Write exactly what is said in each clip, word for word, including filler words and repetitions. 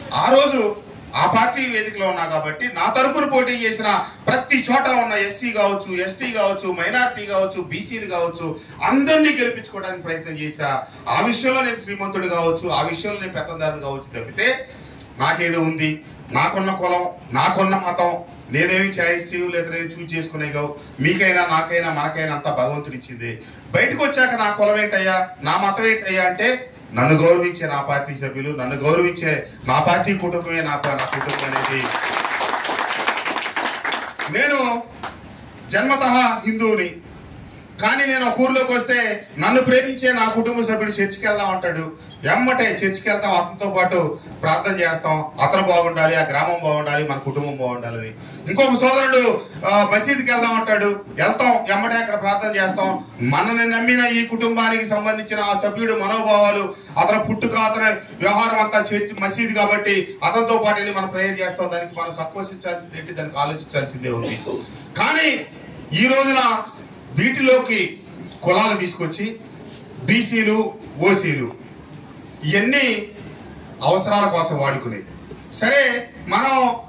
ఆ రోజు ఆ పార్టీ వేదికలో ఉన్నా కాబట్టి నా తరపున పోటీ చేసిన ప్రతి చోట ఉన్న ఎస్సీ కావచ్చు, ఎస్టీ కావచ్చు, మైనార్టీ కావచ్చు, బీసీలు కావచ్చు, అందరినీ గెలిపించుకోవడానికి ప్రయత్నం చేశా. ఆ విషయంలో నేను శ్రీమంతుడు కావచ్చు, ఆ విషయంలో నేను పెద్దందారుని కావచ్చు తప్పితే నాకేదో ఉంది, నాకున్న కులం, నాకున్న మతం, నేనేమి చాయిస్ చేయు లేదా నేను చూజ్ చేసుకునే కావు. మీకైనా నాకైనా మనకైనా అంతా భగవంతుడు ఇచ్చింది. బయటకు వచ్చాక నా కులం ఏంటయ్యా, నా మతం ఏంటయ్యా అంటే నన్ను గౌరవించే నా పార్టీ సభ్యులు, నన్ను గౌరవించే నా పార్టీ కుటుంబమే నా నా కుటుంబం అనేది. నేను జన్మతః హిందువుని, కానీ నేను ఒక ఊర్లోకి వస్తే నన్ను ప్రేమించే నా కుటుంబ సభ్యుడు చర్చికి వెళ్దాం అంటాడు. ఎమ్మటే చర్చికి వెళ్తాం, అతనితో పాటు ప్రార్థన చేస్తాం. అతను బాగుండాలి, ఆ గ్రామం బాగుండాలి, మన కుటుంబం బాగుండాలని. ఇంకొక సోదరుడు మసీదుకి వెళ్దాం అంటాడు, వెళ్తాం, ఎమ్మటే అక్కడ ప్రార్థన చేస్తాం. మనని నమ్మిన ఈ కుటుంబానికి సంబంధించిన ఆ సభ్యుడు మనోభావాలు, అతను పుట్టుక, అతని వ్యవహారం అంతా చర్చి మసీదు కాబట్టి అతనితో పాటు వెళ్ళి మనం ప్రేయర్ చేస్తాం. దానికి మనం సంకోచించాల్సింది ఏంటి, దానికి ఆలోచించాల్సిందే ఉంది. కానీ ఈ రోజున వీటిలోకి కులాలు తీసుకొచ్చి బీసీలు, ఓసీలు ఇవన్నీ అవసరాల కోసం వాడుకునే. సరే, మనం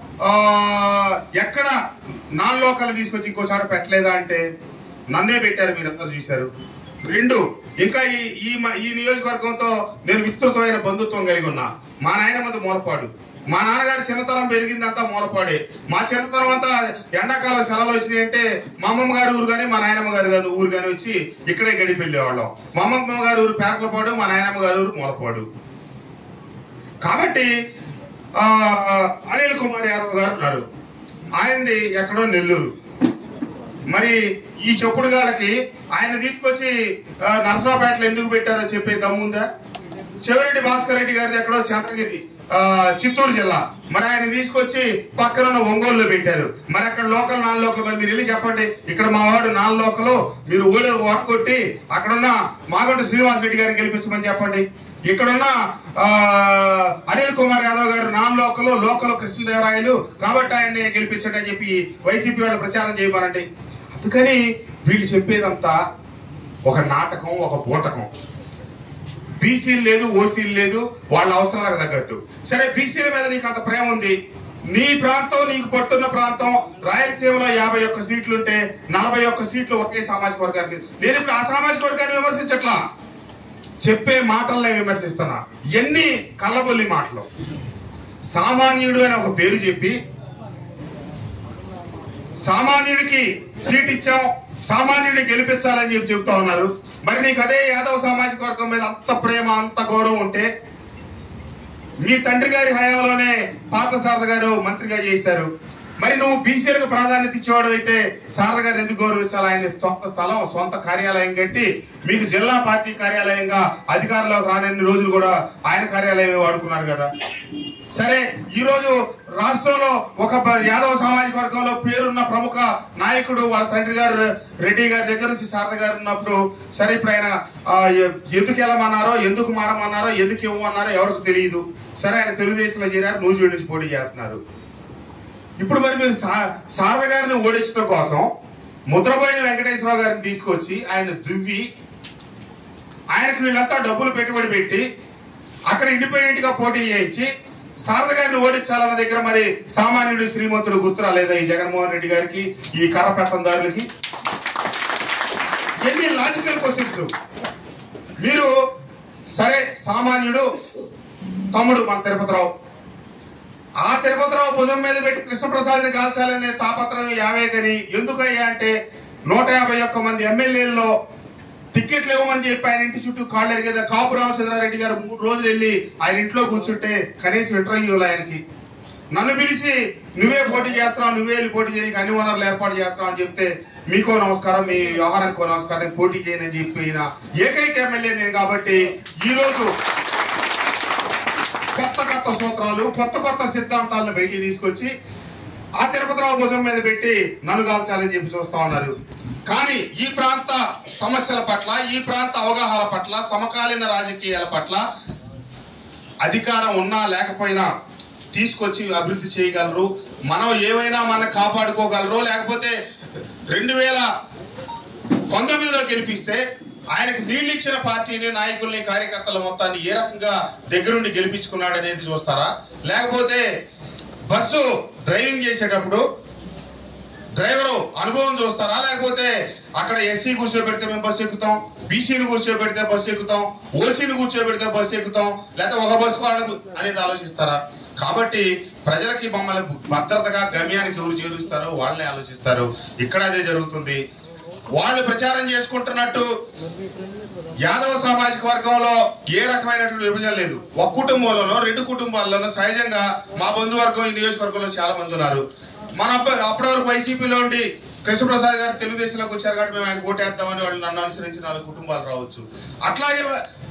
ఎక్కడ నాన్ లోకల్ తీసుకొచ్చి ఇంకో చోట పెట్టలేదా అంటే నన్నే పెట్టారు, మీరు అందరూ చూశారు. రెండు, ఇంకా ఈ ఈ నియోజకవర్గంతో నేను విస్తృతమైన బంధుత్వం కలిగి ఉన్నా. మా నాయనమ్మది మూలపాడు, మా నాన్నగారి చిన్నతనం పెరిగిందంతా మూలపాడే. మా చిన్నతనం అంతా ఎండాకాలం సెలవులు వచ్చినాయి అంటే మా అమ్మమ్మ గారి ఊరు కానీ మా నాయనమ్మ గారి గారి ఊరు కానీ వచ్చి ఇక్కడే గడిపి వెళ్ళేవాళ్ళం. మా అమ్మమ్మ గారి ఊరు పేర్లపాడు, మా నాయనమ్మ గారి ఊరు మూలపాడు. కాబట్టి అనిల్ కుమార్ యాదవ్ గారు ఉన్నారు, ఆయనది ఎక్కడో నెల్లూరు. మరి ఈ చెప్పుడు గాలకి ఆయన తీసుకొచ్చి నరసరావుపేటలో ఎందుకు పెట్టారో చెప్పే దమ్ముందా? చెవిరెడ్డి భాస్కర్ రెడ్డి గారిది ఎక్కడో చంద్రగిరి, చిత్తూరు జిల్లా. మరి ఆయన తీసుకొచ్చి పక్కన ఒంగోలులో పెట్టారు. మరి అక్కడ లోకల్ నాన్ లోకల్, మరి మీరు వెళ్ళి చెప్పండి, ఇక్కడ మా వాడు నాన్ లోకల్, మీరు ఓడి ఓడగొట్టి అక్కడున్న మాగంటి శ్రీనివాస్ రెడ్డి గారిని గెలిపించమని చెప్పండి. ఇక్కడున్న అనిల్ కుమార్ యాదవ్ గారు నాన్ లోకల్, లోకల్ కృష్ణదేవరాయలు కాబట్టి ఆయన్ని గెలిపించండి అని చెప్పి వైసీపీ వాళ్ళు ప్రచారం చేయమనండి. అందుకని వీళ్ళు చెప్పేదంతా ఒక నాటకం, ఒక పూటకం. బీసీలు లేదు, ఓసీలు లేదు, వాళ్ళ అవసరాలకు తగ్గట్టు. సరే, బీసీల మీద నీకు అంత ప్రేమ ఉంది, నీ ప్రాంతం, నీకు పట్టున్న ప్రాంతం రాయలసీమలో యాభై ఒక్క సీట్లుంటే నలభై ఒక్క సీట్లు ఒకే సామాజిక వర్గానికి. నేను ఇప్పుడు ఆ సామాజిక వర్గాన్ని విమర్శించట్లా, చెప్పే మాటలనే విమర్శిస్తున్నా. ఎన్ని కళ్ళబొల్లి మాటలు. సామాన్యుడు అని ఒక పేరు చెప్పి సామాన్యుడికి సీట్ ఇచ్చాం, సామాన్యుడిని గెలిపించాలని చెప్పి చెబుతా ఉన్నారు. మరి నీకు అదే యాదవ్ సామాజిక వర్గం మీద అంత ప్రేమ, అంత గౌరవం ఉంటే మీ తండ్రి గారి హయాంలోనే పాత శారద గారు మంత్రిగా చేశారు. మరి నువ్వు బీసీలకు ప్రాధాన్యత ఇచ్చేవాడు అయితే శారద గారిని ఎందుకు గౌరవించాలి? ఆయన సొంత స్థలం, సొంత కార్యాలయం కట్టి మీకు జిల్లా పార్టీ కార్యాలయంగా అధికారంలోకి రానన్ని రోజులు కూడా ఆయన కార్యాలయమే వాడుకున్నారు కదా. సరే, ఈ రోజు రాష్ట్రంలో ఒక యాదవ సామాజిక వర్గంలో పేరున్న ప్రముఖ నాయకుడు వాళ్ళ తండ్రి గారు రెడ్డి గారి దగ్గర నుంచి శారద గారు ఉన్నప్పుడు, సరే ఇప్పుడు ఆయన ఎందుకు వెళ్ళమన్నారో, ఎందుకు మారమన్నారో, ఎందుకు ఇవ్వమన్నారో ఎవరికి తెలియదు. సరే, ఆయన తెలుగుదేశంలో చేరారు, నూజివీడు నుంచి పోటీ చేస్తున్నారు. ఇప్పుడు మరి మీరు శారద గారిని ఓడించడం కోసం ముద్రపోయిన వెంకటేశ్వరరావు గారిని తీసుకొచ్చి ఆయన దువ్వి ఆయనకు వీళ్ళంతా డబ్బులు పెట్టుబడి పెట్టి అక్కడ ఇండిపెండెంట్ గా పోటీ చేయించి శారద గారిని ఓడించాలన్న దగ్గర మరి సామాన్యుడు శ్రీమంతుడు గుర్తురా లేదా ఈ జగన్మోహన్ రెడ్డి గారికి, ఈ కర్ర పెత్తందారులకి? ఎన్ని లాజికల్ క్వశ్చన్స్. మీరు సరే, సామాన్యుడు తమ్ముడు మన తిరుపతిరావు, ఆ తిరుపతిరావు భుజం మీద పెట్టి కృష్ణప్రసాద్ని కాల్చాలనే తాపత్రయం యావే గని ఎందుకయ్యా అంటే నూట యాభై ఒక్క మంది ఎమ్మెల్యేల్లో టికెట్లు ఇవ్వమని చెప్పి ఆయన ఇంటి చుట్టూ కాళ్ళు ఎరిగేదా. కాపు రామచంద్రారెడ్డి గారు మూడు రోజులు వెళ్ళి ఆయన ఇంట్లో కూర్చుంటే కనీసం ఇంటర్వ్యూలు ఆయనకి. నన్ను పిలిచి నువ్వే పోటీ చేస్తున్నావు, నువ్వే వెళ్ళి పోటీ చేయడానికి అన్ని వనరులు ఏర్పాటు చేస్తున్నావు అని చెప్తే మీకో నమస్కారం, మీ వ్యవహారానికో నమస్కారం, నేను పోటీ చేయనని చెప్పిన ఏకైక ఎమ్మెల్యే నేను. కాబట్టి ఈరోజు కొత్త కొత్త సూత్రాలు, కొత్త కొత్త సిద్ధాంతాలను బయటికి తీసుకొచ్చి ఆ తిరుపతిరావు భుజం మీద పెట్టి నన్ను కాల్చాలని చెప్పి చూస్తా ఉన్నారు. కానీ ఈ ప్రాంత సమస్యల పట్ల, ఈ ప్రాంత అవగాహన పట్ల, సమకాలీన రాజకీయాల పట్ల అధికారం ఉన్నా లేకపోయినా తీసుకొచ్చి అభివృద్ధి చేయగలరు. మనం ఏమైనా మనం కాపాడుకోగలరు. లేకపోతే రెండు వేల పంతొమ్మిదిలో గెలిపిస్తే ఆయనకి నీళ్ళు ఇచ్చిన పార్టీని, నాయకుల్ని, కార్యకర్తల మొత్తాన్ని ఏ రకంగా దగ్గరుండి గెలిపించుకున్నాడు అనేది చూస్తారా? లేకపోతే బస్సు డ్రైవింగ్ చేసేటప్పుడు డ్రైవరు అనుభవం చూస్తారా? లేకపోతే అక్కడ ఎస్సీ కూర్చోబెడితే మేము బస్సు ఎక్కుతాం, బీసీని కూర్చోబెడితే బస్సు ఎక్కుతాం, ఓసీని కూర్చోబెడితే బస్సు ఎక్కుతాం, లేకపోతే ఒక బస్సు వాళ్ళకు అనేది ఆలోచిస్తారా? కాబట్టి ప్రజలకి మమ్మల్ని భద్రతగా గమ్యానికి ఎవరు చేరుస్తారో వాళ్ళే ఆలోచిస్తారు. ఇక్కడ అదే జరుగుతుంది. వాళ్ళు ప్రచారం చేసుకుంటున్నట్టు యాదవ సామాజిక వర్గంలో ఏ రకమైనటువంటి విభజన లేదు. ఒక కుటుంబంలోనో రెండు కుటుంబాల్లోనో సహజంగా మా బంధువర్గం ఈ నియోజకవర్గంలో చాలా మంది ఉన్నారు. మన అప్పటి వరకు వైసీపీలో ఉండి కృష్ణప్రసాద్ గారు తెలుగుదేశంలోకి వచ్చారు కాబట్టి మేము ఆయన ఓటేద్దామని వాళ్ళు నన్ను అనుసరించి నాలుగు కుటుంబాలు రావచ్చు. అట్లాగే